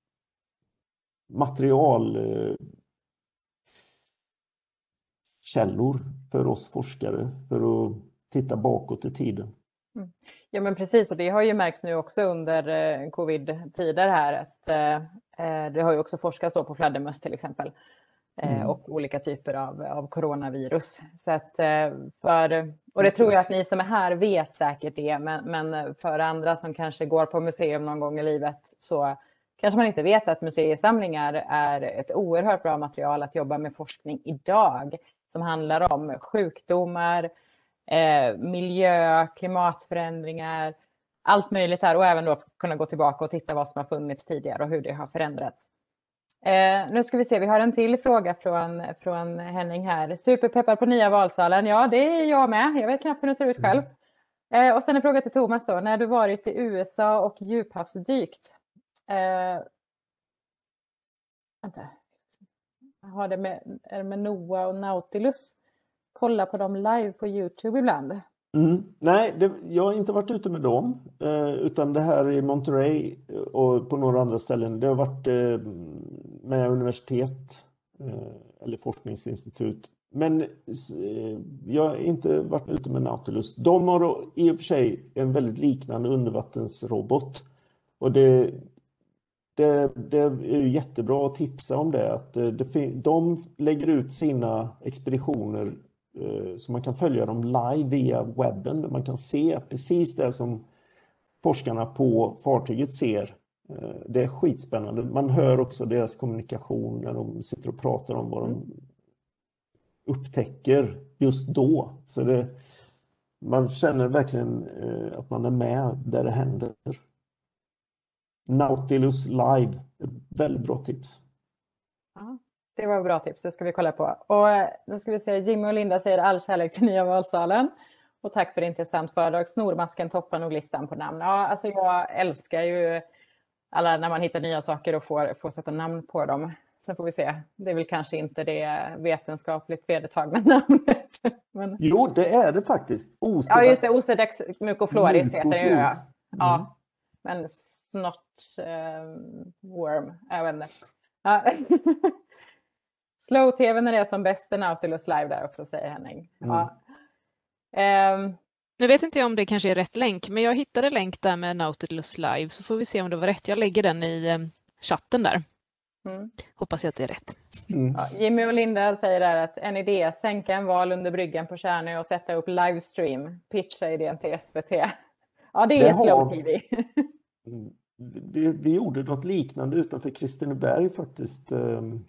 material eh, källor för oss forskare för att titta bakåt i tiden. Mm. Ja, men precis, och det har ju märkts nu också under eh, covid-tider här att eh, det har ju också forskats då på fladdermöss till exempel. Mm. Och olika typer av, av coronavirus. Så att för, och det tror jag att ni som är här vet säkert det, men, men för andra som kanske går på museum någon gång i livet så kanske man inte vet att museisamlingar är ett oerhört bra material att jobba med forskning idag, som handlar om sjukdomar, eh, miljö, klimatförändringar, allt möjligt här, och även då kunna gå tillbaka och titta vad som har funnits tidigare och hur det har förändrats. Eh, nu ska vi se, vi har en till fråga från, från Henning här. Superpeppar på nya valsalen. Ja, det är jag med. Jag vet knappt hur det ser ut själv. Eh, och sen en fråga till Thomas då. När du varit i U S A och djuphavsdykt? Eh, vänta. Har det med, är det med NOAA och Nautilus? Kolla på dem live på YouTube ibland. Mm. Nej, det, jag har inte varit ute med dem, eh, utan det här i Monterey och på några andra ställen. Det har varit eh, med universitet eh, eller forskningsinstitut. Men eh, jag har inte varit ute med Nautilus. De har i och för sig en väldigt liknande undervattensrobot. Och det, det, det är ju jättebra att tipsa om det. Att det, de lägger ut sina expeditioner så man kan följa dem live via webben. Man kan se precis det som forskarna på fartyget ser. Det är skitspännande. Man hör också deras kommunikation när de sitter och pratar om vad de upptäcker just då. Så det, man känner verkligen att man är med där det händer. Nautilus live, ett väldigt bra tips. Ja. Det var bra tips, det ska vi kolla på. Och nu ska vi se, Jimmy och Linda säger all kärlek till nya valsalen. Och tack för intressant föredrag. Snormasken toppar nog listan på namn. Ja, alltså jag älskar ju alla när man hittar nya saker och får, får sätta namn på dem. Sen får vi se. Det är väl kanske inte det vetenskapligt vedertagna namnet. Men... Jo, det är det faktiskt. Osedax... Ja, just det. Osedax mucofloris heter det ju. Ja. Ja, Mm. men snott eh, worm. Jag vet inte. Ja. Slow-tv när det är som bäst, Nautilus live där också, säger Henning. Mm. Ja. Um, nu vet inte jag om det kanske är rätt länk, men jag hittade länk där med Nautilus live, så får vi se om det var rätt. Jag lägger den i um, chatten där. Mm. Hoppas jag att det är rätt. Mm. Ja, Jimmy och Linda säger där att en idé, sänka en val under bryggan på Tjärnö och sätta upp livestream. Pitcha idén till S V T. Ja, det är det slow-tv. Har... vi, vi gjorde något liknande utanför Kristineberg faktiskt. Um...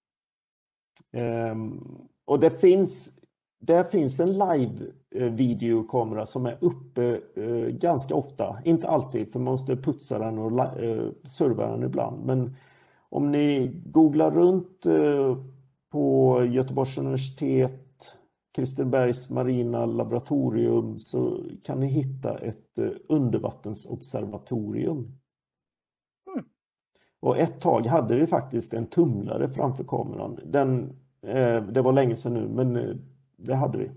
Um, och det finns, där finns en live-videokamera som är uppe uh, ganska ofta. Inte alltid, för man måste putsa den och uh, serva den ibland. Men om ni googlar runt uh, på Göteborgs universitet, Kristinebergs marina laboratorium så kan ni hitta ett eh, undervattensobservatorium. Mm. Och ett tag hade vi faktiskt en tumlare framför kameran. Den, eh, det var länge sedan nu, men eh, det hade vi.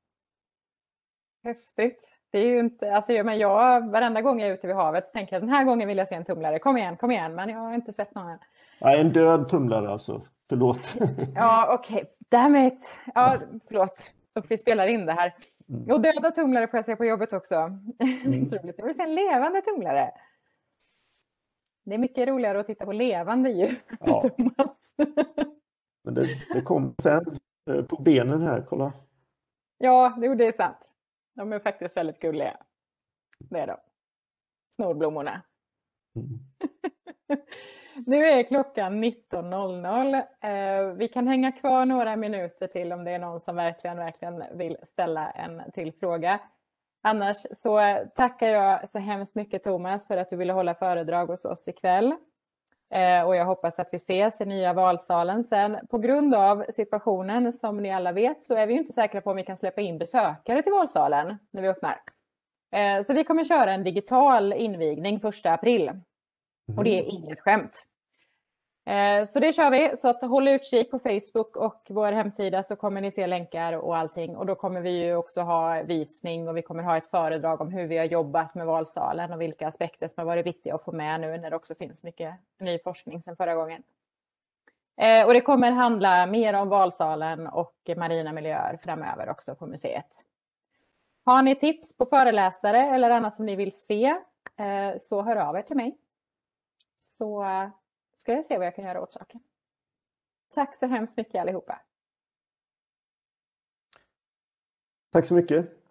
Häftigt. Det är ju inte, alltså, jag, men jag, varenda gång jag är ute vid havet så tänker jag den här gången vill jag se en tumlare. Kom igen, kom igen. Men jag har inte sett någon än. Nej, en död tumlare alltså. Förlåt. Ja, okej. Okay. Damn it. Ja, förlåt. Och vi spelar in det här. Mm. Och döda tumlare får jag se på jobbet också. Mm. Jag vill se en levande tumlare. Det är mycket roligare att titta på levande djur. Ja. Thomas. Men det, det kom sen eh, på benen här, kolla. Ja, det är sant. De är faktiskt väldigt gulliga. Det är de. Snorblommorna. Mm. Nu är klockan nitton noll noll. Eh, vi kan hänga kvar några minuter till om det är någon som verkligen, verkligen vill ställa en till fråga. Annars så tackar jag så hemskt mycket Thomas för att du ville hålla föredrag hos oss ikväll. Eh, och jag hoppas att vi ses i nya valsalen sen. På grund av situationen som ni alla vet så är vi ju inte säkra på om vi kan släppa in besökare till valsalen när vi öppnar. Eh, så vi kommer köra en digital invigning första april. Mm. Och det är inget skämt. Eh, så det kör vi. Så att håll utkik på Facebook och vår hemsida så kommer ni se länkar och allting. Och då kommer vi ju också ha visning och vi kommer ha ett föredrag om hur vi har jobbat med valsalen och vilka aspekter som har varit viktiga att få med nu när det också finns mycket ny forskning sedan förra gången. Eh, och det kommer handla mer om valsalen och marina miljöer framöver också på museet. Har ni tips på föreläsare eller annat som ni vill se eh, så hör av er till mig. Så ska jag se vad jag kan göra åt saken. Tack så hemskt mycket allihopa. Tack så mycket.